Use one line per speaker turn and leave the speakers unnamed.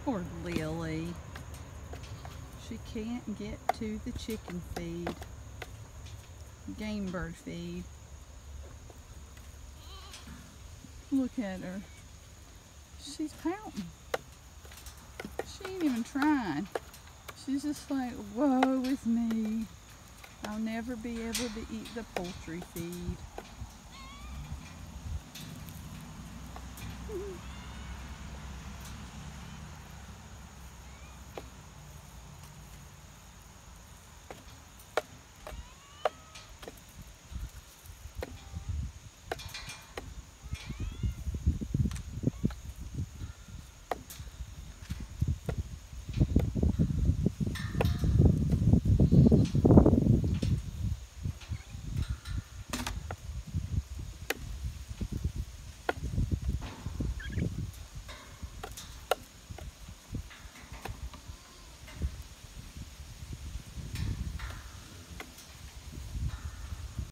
Poor Lily. She can't get to the chicken feed. Game bird feed. Look at her. She's pouting. She ain't even trying. She's just like, woe is me. I'll never be able to eat the poultry feed.